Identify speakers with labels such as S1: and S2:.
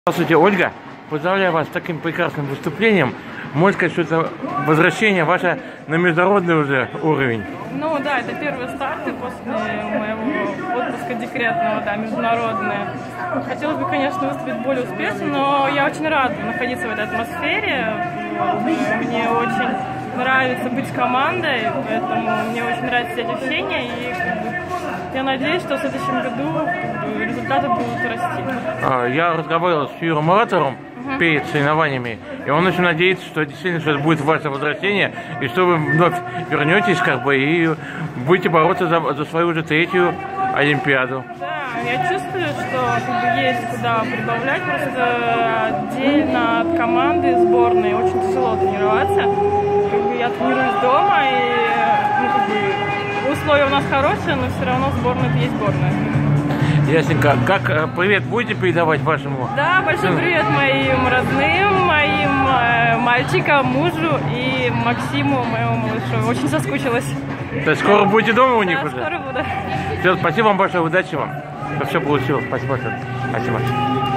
S1: Здравствуйте, Ольга. Поздравляю вас с таким прекрасным выступлением. Можно сказать, что это возвращение ваше на международный уже уровень.
S2: Ну да, это первые старты после моего отпуска декретного, да, международные. Хотелось бы, конечно, выступить более успешно, но я очень рада находиться в этой атмосфере. Мне очень нравится быть с командой, поэтому мне очень нравятся эти ощущения. И я надеюсь, что в следующем году результаты будут расти.
S1: Я разговаривал с Юрием Муратовым перед соревнованиями, и он очень надеется, что действительно что это будет ваше возвращение, и что вы вновь вернетесь и будете бороться за свою уже третью Олимпиаду.
S2: Да, я чувствую, что есть куда прибавлять, просто отдельно от команды сборной очень тяжело тренироваться. Я тренируюсь дома, и условия у нас хорошие, но все равно сборная это есть сборная.
S1: Ясненько. Как привет будете передавать вашему?
S2: Да, большой привет моим родным, моим мальчикам, мужу и Максиму, моему малышу. Очень соскучилась.
S1: То есть скоро будете дома у них
S2: да,
S1: уже?
S2: Скоро буду.
S1: Все, спасибо вам большое, удачи вам. Чтобы все получилось. Спасибо большое. Спасибо.